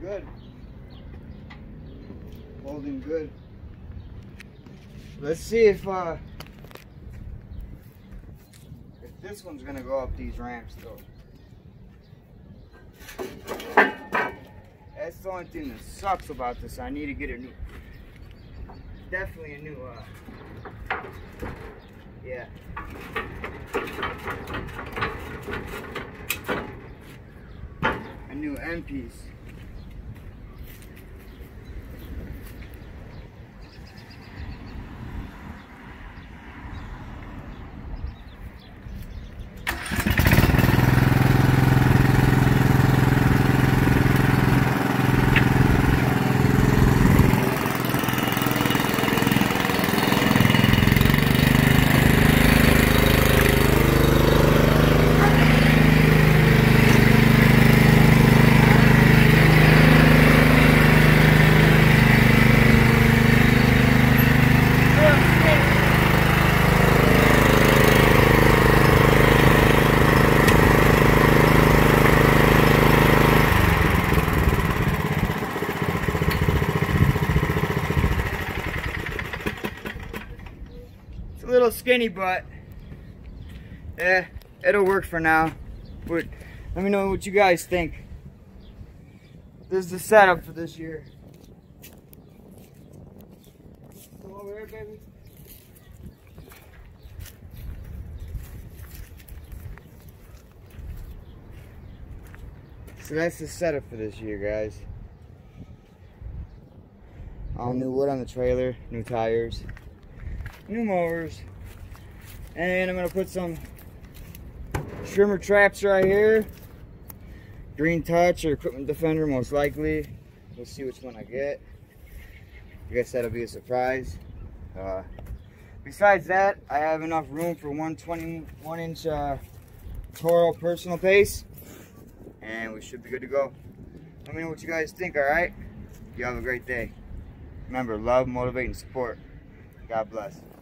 good. Holding good. Let's see if this one's gonna go up these ramps though. That's the only thing that sucks about this. I need to get a new, definitely a new, yeah. A new end piece. A little skinny, but yeah, it'll work for now. But let me know what you guys think. This is the setup for this year. Come over here, baby. So that's the setup for this year, guys. All new wood on the trailer, new tires, new mowers, and I'm gonna put some trimmer traps right here. Green Touch or Equipment Defender, most likely. We'll see which one I get. I guess that'll be a surprise. Besides that, I have enough room for 121-inch Toro personal pace, and we should be good to go. Let me know what you guys think, alright? You have a great day. Remember, love, motivate, and support. God bless.